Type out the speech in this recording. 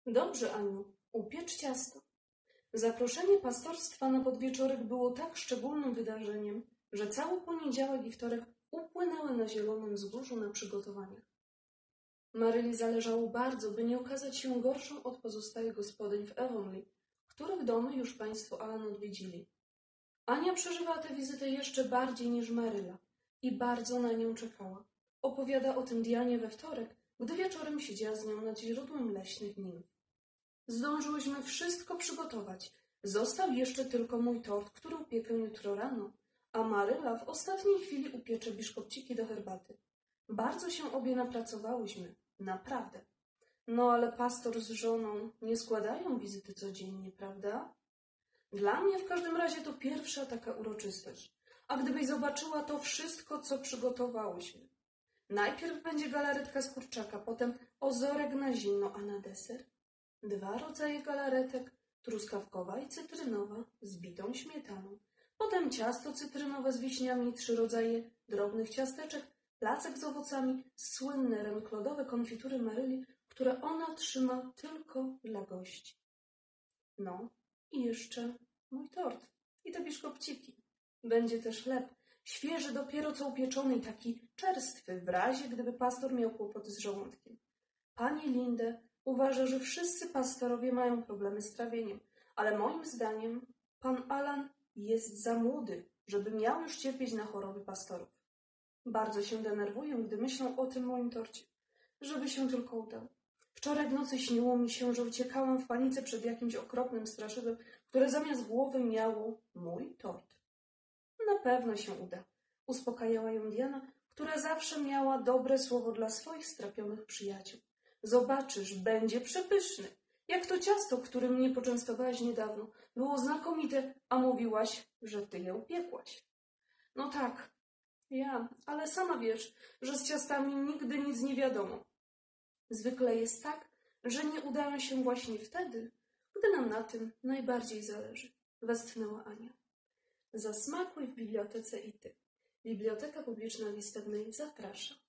Dobrze, Aniu, upiecz ciasto. Zaproszenie pastorstwa na podwieczorek było tak szczególnym wydarzeniem, że cały poniedziałek i wtorek upłynęły na Zielonym Wzgórzu na przygotowaniach. Maryli zależało bardzo, by nie okazać się gorszą od pozostałych gospodyń w Avonlea, których domy już państwo Alan odwiedzili. Ania przeżywała tę wizytę jeszcze bardziej niż Maryla i bardzo na nią czekała. Opowiada o tym Dianie we wtorek, gdy wieczorem siedziała z nią nad źródłem leśnych nimf. Zdążyłyśmy wszystko przygotować. Został jeszcze tylko mój tort, który upiekę jutro rano, a Maryla w ostatniej chwili upiecze biszkopciki do herbaty. Bardzo się obie napracowałyśmy, naprawdę. No ale pastor z żoną nie składają wizyty codziennie, prawda? Dla mnie w każdym razie to pierwsza taka uroczystość. A gdybyś zobaczyła to wszystko, co przygotowałyśmy. Najpierw będzie galaretka z kurczaka, potem ozorek na zimno, a na deser 2 rodzaje galaretek, truskawkowa i cytrynowa z bitą śmietaną. Potem ciasto cytrynowe z wiśniami, 3 rodzaje drobnych ciasteczek, placek z owocami, słynne renklodowe konfitury Maryli, które ona trzyma tylko dla gości. No i jeszcze mój tort i te biszkopciki. Będzie też chleb, świeży, dopiero co upieczony i taki czerstwy, w razie gdyby pastor miał kłopoty z żołądkiem. Pani Lindę uważa, że wszyscy pastorowie mają problemy z trawieniem, ale moim zdaniem pan Alan jest za młody, żeby miał już cierpieć na choroby pastorów. Bardzo się denerwuję, gdy myślą o tym moim torcie. Żeby się tylko udał. Wczoraj w nocy śniło mi się, że uciekałam w panice przed jakimś okropnym straszydłem, które zamiast głowy miało mój tort. Na pewno się uda, uspokajała ją Diana, która zawsze miała dobre słowo dla swoich strapionych przyjaciół. Zobaczysz, będzie przepyszny. Jak to ciasto, którym mnie poczęstowałaś niedawno. Było znakomite, a mówiłaś, że ty je upiekłaś. No tak, ja, ale sama wiesz, że z ciastami nigdy nic nie wiadomo. Zwykle jest tak, że nie udają się właśnie wtedy, gdy nam na tym najbardziej zależy, westchnęła Ania. Zasmakuj w bibliotece i ty. Biblioteka Publiczna Listewnej zaprasza.